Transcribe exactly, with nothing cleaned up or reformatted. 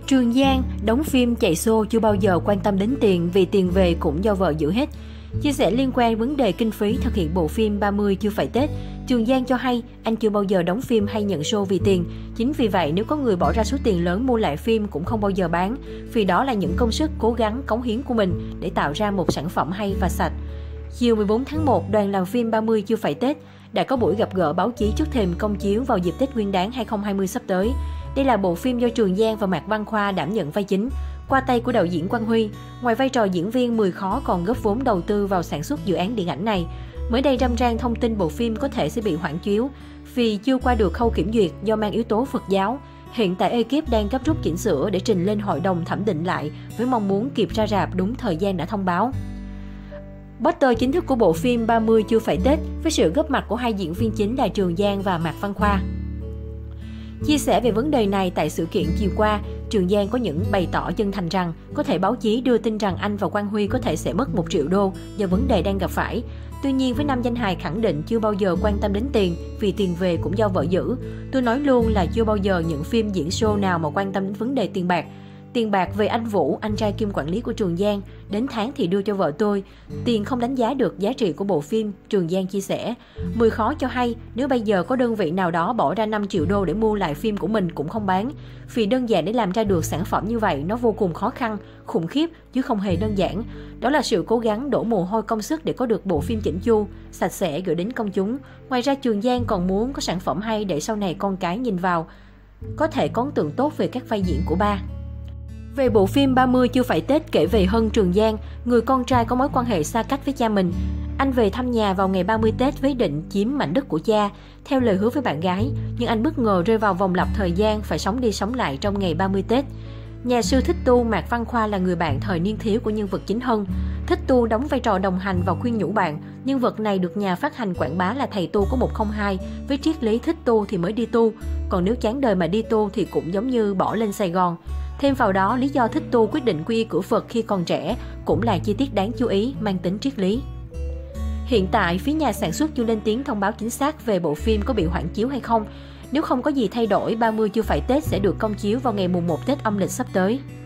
Trường Giang, đóng phim chạy xô chưa bao giờ quan tâm đến tiền vì tiền về cũng do vợ giữ hết. Chia sẻ liên quan vấn đề kinh phí thực hiện bộ phim ba mươi chưa phải Tết, Trường Giang cho hay anh chưa bao giờ đóng phim hay nhận show vì tiền. Chính vì vậy nếu có người bỏ ra số tiền lớn mua lại phim cũng không bao giờ bán, vì đó là những công sức cố gắng cống hiến của mình để tạo ra một sản phẩm hay và sạch. Chiều mười bốn tháng một, đoàn làm phim ba mươi chưa phải Tết đã có buổi gặp gỡ báo chí trước thềm công chiếu vào dịp Tết Nguyên đán hai không hai không sắp tới. Đây là bộ phim do Trường Giang và Mạc Văn Khoa đảm nhận vai chính, qua tay của đạo diễn Quang Huy. Ngoài vai trò diễn viên, Mười Khó còn góp vốn đầu tư vào sản xuất dự án điện ảnh này. Mới đây râm ran thông tin bộ phim có thể sẽ bị hoãn chiếu vì chưa qua được khâu kiểm duyệt do mang yếu tố Phật giáo. Hiện tại ekip đang gấp rút chỉnh sửa để trình lên hội đồng thẩm định lại với mong muốn kịp ra rạp đúng thời gian đã thông báo. Poster chính thức của bộ phim ba mươi chưa phải Tết với sự góp mặt của hai diễn viên chính là Trường Giang và Mạc Văn Khoa. Chia sẻ về vấn đề này tại sự kiện chiều qua, Trường Giang có những bày tỏ chân thành rằng có thể báo chí đưa tin rằng anh và Quang Huy có thể sẽ mất một triệu đô do vấn đề đang gặp phải. Tuy nhiên với nam danh hài khẳng định chưa bao giờ quan tâm đến tiền vì tiền về cũng do vợ giữ. Tôi nói luôn là chưa bao giờ những phim diễn show nào mà quan tâm đến vấn đề tiền bạc. Tiền bạc về anh Vũ, anh trai kiêm quản lý của Trường Giang, đến tháng thì đưa cho vợ tôi. Tiền không đánh giá được giá trị của bộ phim, Trường Giang chia sẻ. Mười Khó cho hay, nếu bây giờ có đơn vị nào đó bỏ ra năm triệu đô để mua lại phim của mình cũng không bán. Vì đơn giản để làm ra được sản phẩm như vậy, nó vô cùng khó khăn, khủng khiếp, chứ không hề đơn giản. Đó là sự cố gắng đổ mồ hôi công sức để có được bộ phim chỉnh chu, sạch sẽ gửi đến công chúng. Ngoài ra Trường Giang còn muốn có sản phẩm hay để sau này con cái nhìn vào, có thể có ấn tượng tốt về các vai diễn của ba. Về bộ phim ba mươi chưa phải Tết kể về Hân Trường Giang, người con trai có mối quan hệ xa cách với cha mình. Anh về thăm nhà vào ngày ba mươi Tết với định chiếm mảnh đất của cha, theo lời hứa với bạn gái, nhưng anh bất ngờ rơi vào vòng lặp thời gian phải sống đi sống lại trong ngày ba mươi Tết. Nhà sư Thích Tu Mạc Văn Khoa là người bạn thời niên thiếu của nhân vật chính Hân. Thích Tu đóng vai trò đồng hành và khuyên nhủ bạn. Nhân vật này được nhà phát hành quảng bá là thầy tu của một không hai, với triết lý thích tu thì mới đi tu, còn nếu chán đời mà đi tu thì cũng giống như bỏ lên Sài Gòn. Thêm vào đó, lý do Thích Tu quyết định quy y cửa Phật khi còn trẻ cũng là chi tiết đáng chú ý mang tính triết lý. Hiện tại, phía nhà sản xuất chưa lên tiếng thông báo chính xác về bộ phim có bị hoãn chiếu hay không. Nếu không có gì thay đổi, ba mươi chưa phải Tết sẽ được công chiếu vào ngày mùng một Tết âm lịch sắp tới.